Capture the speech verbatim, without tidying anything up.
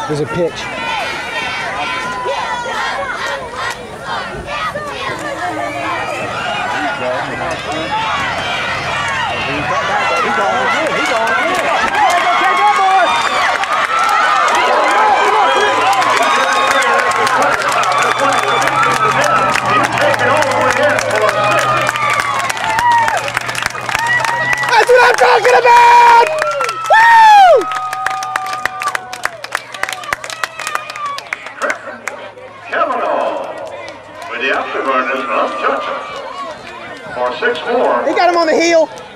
There's a pitch. That's what I'm talking about! Woo! Kavanaugh with the afterburners from Churchill for six more. He got him on the heel.